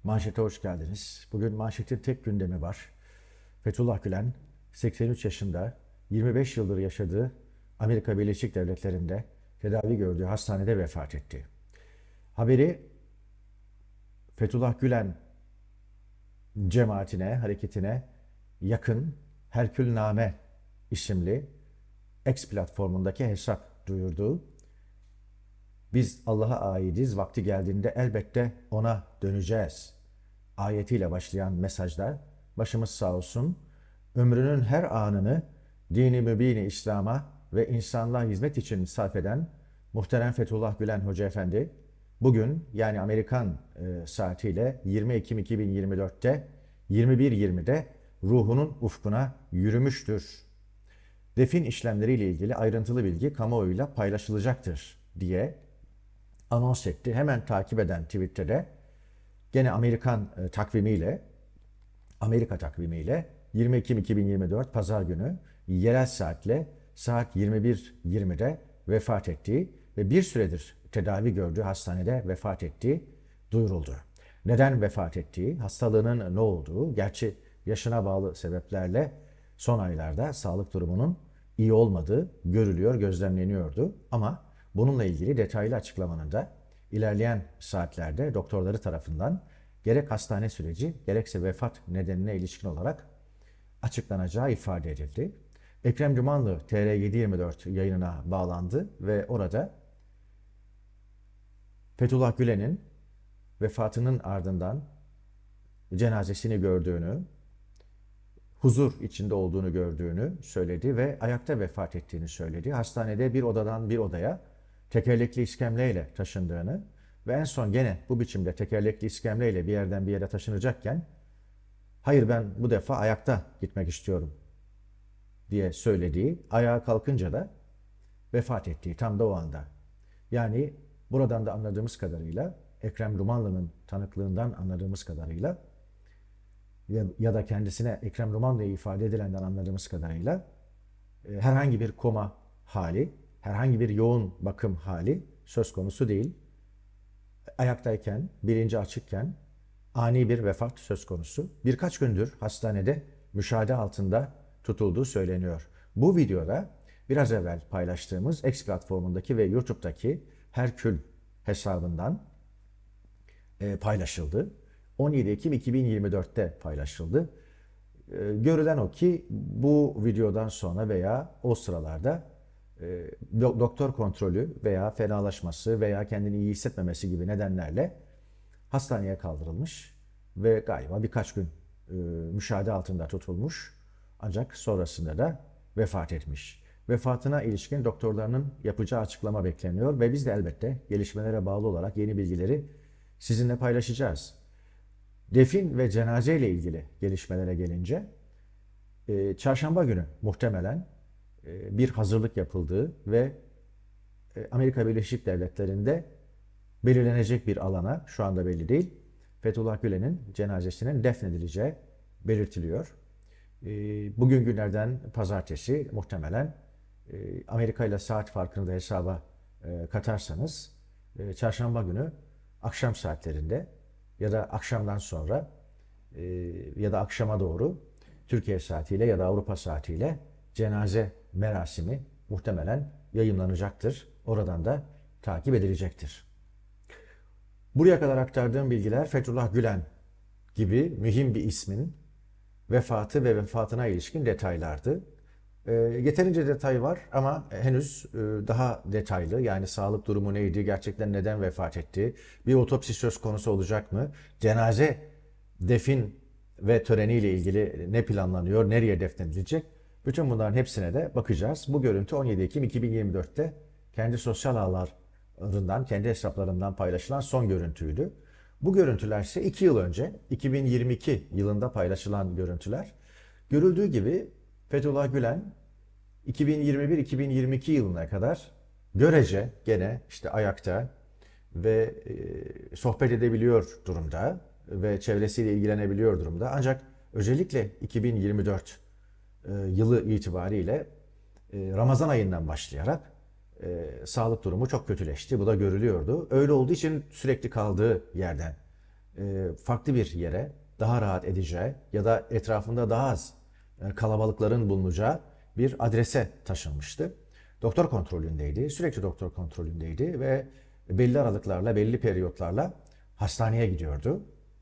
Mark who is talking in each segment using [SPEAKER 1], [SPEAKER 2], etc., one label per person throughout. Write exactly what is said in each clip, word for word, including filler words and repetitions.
[SPEAKER 1] Manşete hoş geldiniz. Bugün manşetin tek gündemi var. Fethullah Gülen seksen üç yaşında yirmi beş yıldır yaşadığı Amerika Birleşik Devletleri'nde tedavi gördüğü hastanede vefat etti. Haberi Fethullah Gülen cemaatine, hareketine yakın Herkülname isimli X platformundaki hesap duyurdu. Biz Allah'a aidiz, vakti geldiğinde elbette ona döneceğiz ayetiyle başlayan mesajda başımız sağ olsun, ömrünün her anını dini mübini İslam'a ve insanlığa hizmet için sarf eden muhterem Fethullah Gülen Hoca Efendi, bugün yani Amerikan e, saatiyle yirmi Ekim iki bin yirmi dört'te yirmi bir yirmide ruhunun ufkuna yürümüştür. Defin işlemleriyle ilgili ayrıntılı bilgi kamuoyuyla paylaşılacaktır diye anons etti. Hemen takip eden Twitter'de gene Amerikan e, takvimiyle, Amerika takvimiyle yirmi Ekim iki bin yirmi dört Pazar günü yerel saatle saat yirmi bir yirmide vefat ettiği ve bir süredir tedavi gördüğü hastanede vefat ettiği duyuruldu. Neden vefat ettiği, hastalığının ne olduğu, gerçi yaşına bağlı sebeplerle son aylarda sağlık durumunun iyi olmadığı görülüyor, gözlemleniyordu. Ama bununla ilgili detaylı açıklamanın da ilerleyen saatlerde doktorları tarafından gerek hastane süreci gerekse vefat nedenine ilişkin olarak açıklanacağı ifade edildi. Ekrem Cumanlı T R yedi yirmi dört yayınına bağlandı ve orada Fethullah Gülen'in vefatının ardından cenazesini gördüğünü, huzur içinde olduğunu gördüğünü söyledi ve ayakta vefat ettiğini söyledi. Hastanede bir odadan bir odaya tekerlekli iskemleyle taşındığını ve en son gene bu biçimde tekerlekli iskemleyle bir yerden bir yere taşınacakken hayır ben bu defa ayakta gitmek istiyorum diye söylediği, ayağa kalkınca da vefat ettiği tam da o anda. Yani buradan da anladığımız kadarıyla, Ekrem Rumanlı'nın tanıklığından anladığımız kadarıyla ya da kendisine Ekrem Rumanlı'ya ifade edilenden anladığımız kadarıyla herhangi bir koma hali, herhangi bir yoğun bakım hali söz konusu değil. Ayaktayken, bilinci açıkken ani bir vefat söz konusu. Birkaç gündür hastanede müşahede altında tutulduğu söyleniyor. Bu videoda biraz evvel paylaştığımız X platformundaki ve YouTube'daki Herkül hesabından paylaşıldı. on yedi Ekim iki bin yirmi dört'te paylaşıldı. Görülen o ki bu videodan sonra veya o sıralarda doktor kontrolü veya fenalaşması veya kendini iyi hissetmemesi gibi nedenlerle hastaneye kaldırılmış ve galiba birkaç gün müşahede altında tutulmuş. Ancak sonrasında da vefat etmiş. Vefatına ilişkin doktorlarının yapacağı açıklama bekleniyor ve biz de elbette gelişmelere bağlı olarak yeni bilgileri sizinle paylaşacağız. Defin ve cenaze ile ilgili gelişmelere gelince çarşamba günü muhtemelen bir hazırlık yapıldığı ve Amerika Birleşik Devletleri'nde belirlenecek bir alana, şu anda belli değil, Fethullah Gülen'in cenazesinin defnedileceği belirtiliyor. Bugün günlerden pazartesi muhtemelen Amerika ile saat farkını da hesaba katarsanız çarşamba günü akşam saatlerinde ya da akşamdan sonra ya da akşama doğru Türkiye saatiyle ya da Avrupa saatiyle cenaze merasimi muhtemelen yayınlanacaktır. Oradan da takip edilecektir. Buraya kadar aktardığım bilgiler Fethullah Gülen gibi mühim bir ismin vefatı ve vefatına ilişkin detaylardı. E, yeterince detay var ama henüz e, daha detaylı, yani sağlık durumu neydi, gerçekten neden vefat etti, bir otopsi söz konusu olacak mı, cenaze, defin ve töreniyle ilgili ne planlanıyor, nereye defnedilecek, bütün bunların hepsine de bakacağız. Bu görüntü on yedi Ekim iki bin yirmi dört'te kendi sosyal ağlarından, kendi hesaplarından paylaşılan son görüntüydü. Bu görüntüler ise iki yıl önce, iki bin yirmi iki yılında paylaşılan görüntüler. Görüldüğü gibi Fethullah Gülen iki bin yirmi bir iki bin yirmi iki yılına kadar görece gene işte ayakta ve e, sohbet edebiliyor durumda ve çevresiyle ilgilenebiliyor durumda. Ancak özellikle iki bin yirmi dört e, yılı itibariyle e, Ramazan ayından başlayarak e, sağlık durumu çok kötüleşti. Bu da görülüyordu. Öyle olduğu için sürekli kaldığı yerden e, farklı bir yere, daha rahat edeceği ya da etrafında daha az e, kalabalıkların bulunacağı bir adrese taşınmıştı. Doktor kontrolündeydi, sürekli doktor kontrolündeydi ve belli aralıklarla, belli periyotlarla hastaneye gidiyordu.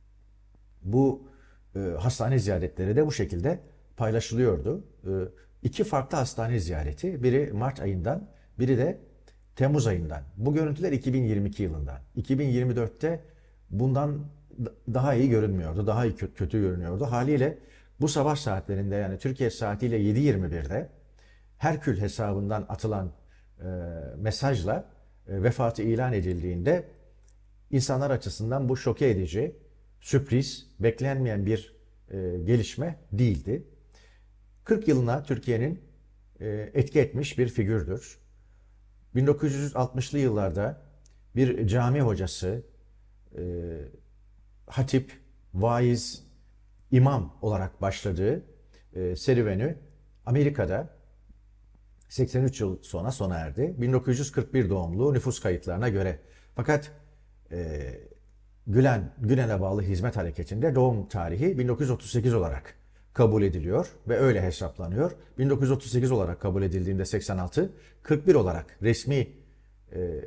[SPEAKER 1] Bu e, hastane ziyaretleri de bu şekilde paylaşılıyordu. E, iki farklı hastane ziyareti, biri Mart ayından, biri de Temmuz ayından. Bu görüntüler iki bin yirmi iki yılından. iki bin yirmi dörtte bundan daha iyi görünmüyordu, daha iyi kötü görünüyordu. Haliyle bu sabah saatlerinde, yani Türkiye saatiyle yedi yirmi birde Herkül hesabından atılan e, mesajla e, vefatı ilan edildiğinde insanlar açısından bu şoke edici, sürpriz, beklenmeyen bir e, gelişme değildi. kırk yılına Türkiye'nin e, etki etmiş bir figürdür. bin dokuz yüz altmışlı yıllarda bir cami hocası, e, hatip, vaiz, imam olarak başladığı e, serüveni Amerika'da seksen üç yıl sonra sona erdi. bin dokuz yüz kırk bir doğumlu nüfus kayıtlarına göre. Fakat e, Gülen, Gülen'e bağlı hizmet hareketinde doğum tarihi bin dokuz yüz otuz sekiz olarak kabul ediliyor ve öyle hesaplanıyor. bin dokuz yüz otuz sekiz olarak kabul edildiğinde seksen altı, kırk bir olarak resmi e,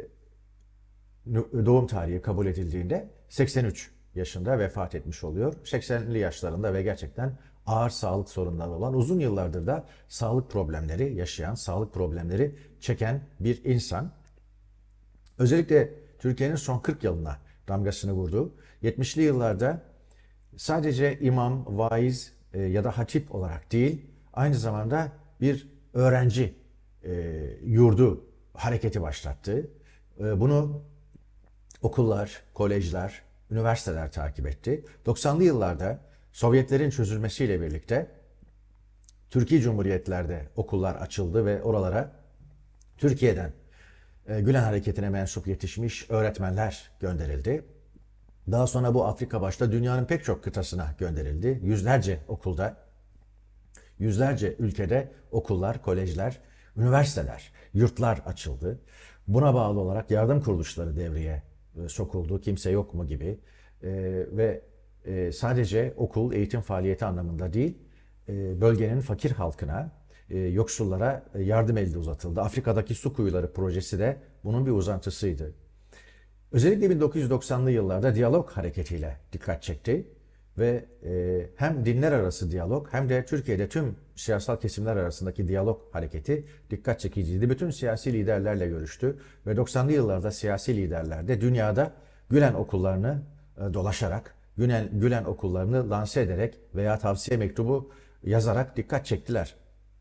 [SPEAKER 1] doğum tarihi kabul edildiğinde seksen üç yaşında vefat etmiş oluyor. seksenli yaşlarında ve gerçekten ağır sağlık sorunları olan, uzun yıllardır da sağlık problemleri yaşayan, sağlık problemleri çeken bir insan. Özellikle Türkiye'nin son kırk yılına damgasını vurdu. yetmişli yıllarda sadece imam, vaiz e, ya da hatip olarak değil, aynı zamanda bir öğrenci e, yurdu hareketi başlattı. E, bunu okullar, kolejler, üniversiteler takip etti. doksanlı yıllarda Sovyetlerin çözülmesiyle birlikte Türkiye Cumhuriyetlerde okullar açıldı ve oralara Türkiye'den e, Gülen Hareketi'ne mensup yetişmiş öğretmenler gönderildi. Daha sonra bu Afrika başta dünyanın pek çok kıtasına gönderildi. Yüzlerce okulda, yüzlerce ülkede okullar, kolejler, üniversiteler, yurtlar açıldı. Buna bağlı olarak yardım kuruluşları devreye e, sokuldu. Kimse yok mu gibi. E, ve e, sadece okul, eğitim faaliyeti anlamında değil, e, bölgenin fakir halkına, e, yoksullara yardım eli uzatıldı. Afrika'daki su kuyuları projesi de bunun bir uzantısıydı. Özellikle bin dokuz yüz doksanlı yıllarda diyalog hareketiyle dikkat çekti ve e, hem dinler arası diyalog hem de Türkiye'de tüm siyasal kesimler arasındaki diyalog hareketi dikkat çekiciydi. Bütün siyasi liderlerle görüştü ve doksanlı yıllarda siyasi liderler de dünyada Gülen okullarını e, dolaşarak, Gülen, Gülen okullarını lanse ederek veya tavsiye mektubu yazarak dikkat çektiler.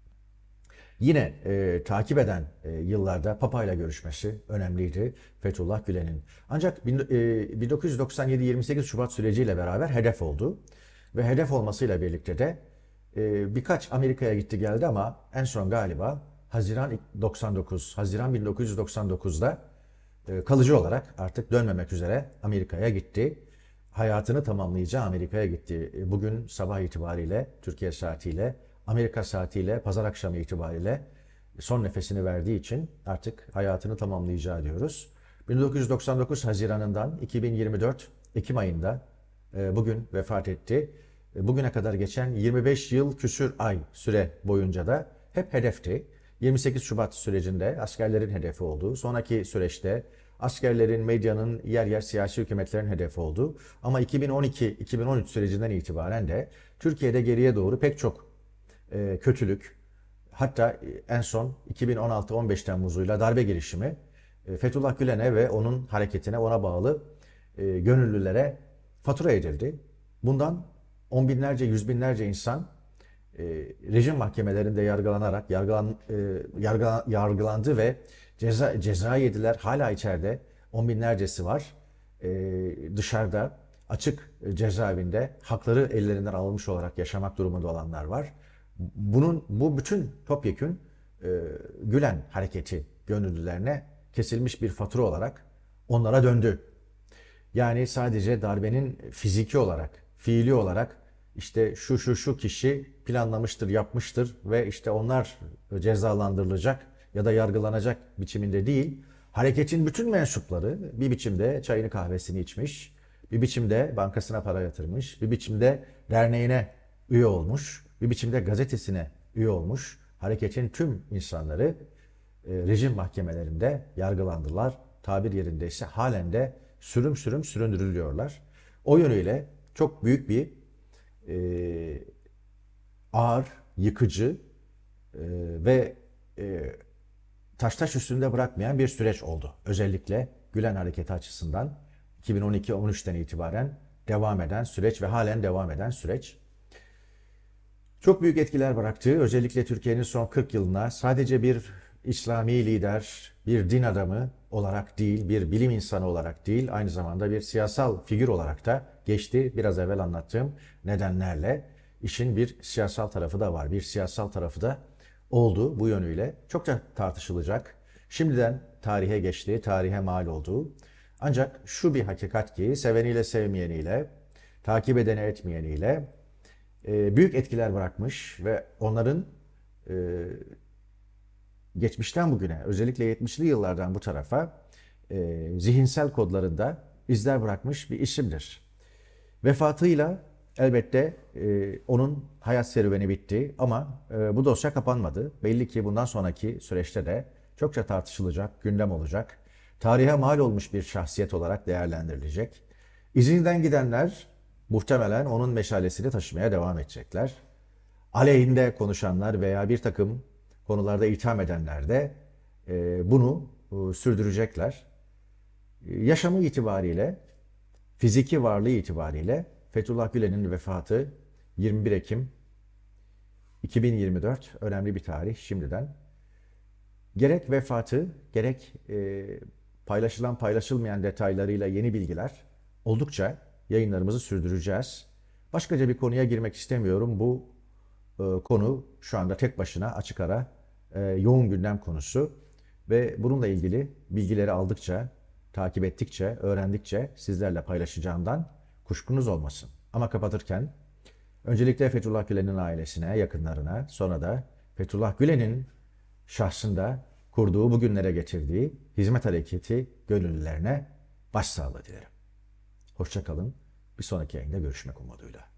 [SPEAKER 1] Yine e, takip eden e, yıllarda Papa ile görüşmesi önemliydi Fethullah Gülen'in. Ancak bin, e, bin dokuz yüz doksan yedi yirmi sekiz Şubat süreciyle beraber hedef oldu. Ve hedef olmasıyla birlikte de e, birkaç Amerika'ya gitti geldi ama en son galiba Haziran doksan dokuz, Haziran bin dokuz yüz doksan dokuzda e, kalıcı olarak artık dönmemek üzere Amerika'ya gitti. Hayatını tamamlayacağı Amerika'ya gitti. E, bugün sabah itibariyle Türkiye saatiyle, Amerika saatiyle pazar akşamı itibariyle son nefesini verdiği için artık hayatını tamamlayacağı diyoruz. bin dokuz yüz doksan dokuz Haziran'ından iki bin yirmi dört Ekim ayında e, bugün vefat etti. E, bugüne kadar geçen yirmi beş yıl küsür ay süre boyunca da hep hedefti. yirmi sekiz Şubat sürecinde askerlerin hedefi oldu. Sonraki süreçte askerlerin, medyanın, yer yer siyasi hükümetlerin hedefi oldu. Ama iki bin on iki iki bin on üç sürecinden itibaren de Türkiye'de geriye doğru pek çok e, kötülük, hatta en son iki bin on altı on beş Temmuz'uyla darbe girişimi e, Fethullah Gülen'e ve onun hareketine, ona bağlı e, gönüllülere fatura edildi. Bundan on binlerce, yüz binlerce insan e, rejim mahkemelerinde yargılanarak yargılan, e, yargılan, yargılandı ve ceza, ceza yediler. Hala içeride on binlercesi var. E, dışarıda açık cezaevinde hakları ellerinden alınmış olarak yaşamak durumunda olanlar var. Bunun bu bütün topyekün e, Gülen hareketi gönüllülerine kesilmiş bir fatura olarak onlara döndü. Yani sadece darbenin fiziki olarak, fiili olarak işte şu şu şu kişi planlamıştır, yapmıştır ve işte onlar cezalandırılacak ya da yargılanacak biçiminde değil, hareketin bütün mensupları bir biçimde çayını kahvesini içmiş, Bir biçimde bankasına para yatırmış, bir biçimde derneğine üye olmuş, bir biçimde gazetesine üye olmuş. Hareketin tüm insanları e, rejim mahkemelerinde yargılandılar. Tabir yerindeyse halen de sürüm sürüm süründürülüyorlar. O yönüyle çok büyük bir e, ağır, yıkıcı e, ve e, taş taş üstünde bırakmayan bir süreç oldu. Özellikle Gülen Hareketi açısından iki bin on iki on üçten itibaren devam eden süreç ve halen devam eden süreç. Çok büyük etkiler bıraktığı, özellikle Türkiye'nin son kırk yılına sadece bir İslami lider, bir din adamı olarak değil, bir bilim insanı olarak değil, aynı zamanda bir siyasal figür olarak da geçti. Biraz evvel anlattığım nedenlerle işin bir siyasal tarafı da var. Bir siyasal tarafı da oldu bu yönüyle. Çok da tartışılacak. Şimdiden tarihe geçti, tarihe mal olduğu. Ancak şu bir hakikat ki seveniyle sevmeyeniyle, takip edeni etmeyeniyle e, büyük etkiler bırakmış ve onların e, geçmişten bugüne, özellikle yetmişli yıllardan bu tarafa e, zihinsel kodlarında izler bırakmış bir isimdir. Vefatıyla elbette e, onun hayat serüveni bitti ama e, bu dosya kapanmadı. Belli ki bundan sonraki süreçte de çokça tartışılacak, gündem olacak. Tarihe mal olmuş bir şahsiyet olarak değerlendirilecek. İzinden gidenler muhtemelen onun meşalesini taşımaya devam edecekler. Aleyhinde konuşanlar veya bir takım konularda itham edenler de e, bunu e, sürdürecekler. E, yaşamı itibariyle, fiziki varlığı itibariyle Fethullah Gülen'in vefatı yirmi bir Ekim iki bin yirmi dört önemli bir tarih şimdiden. Gerek vefatı, gerek e, paylaşılan paylaşılmayan detaylarıyla yeni bilgiler oldukça yayınlarımızı sürdüreceğiz. Başkaca bir konuya girmek istemiyorum. Bu e, konu şu anda tek başına açık ara e, yoğun gündem konusu ve bununla ilgili bilgileri aldıkça, takip ettikçe, öğrendikçe sizlerle paylaşacağımdan kuşkunuz olmasın. Ama kapatırken öncelikle Fethullah Gülen'in ailesine, yakınlarına, sonra da Fethullah Gülen'in şahsında kurduğu, bugünlere getirdiği hizmet hareketi gönüllülerine başsağlığı dilerim. Hoşça kalın. Bir sonraki yayında görüşmek umuduyla.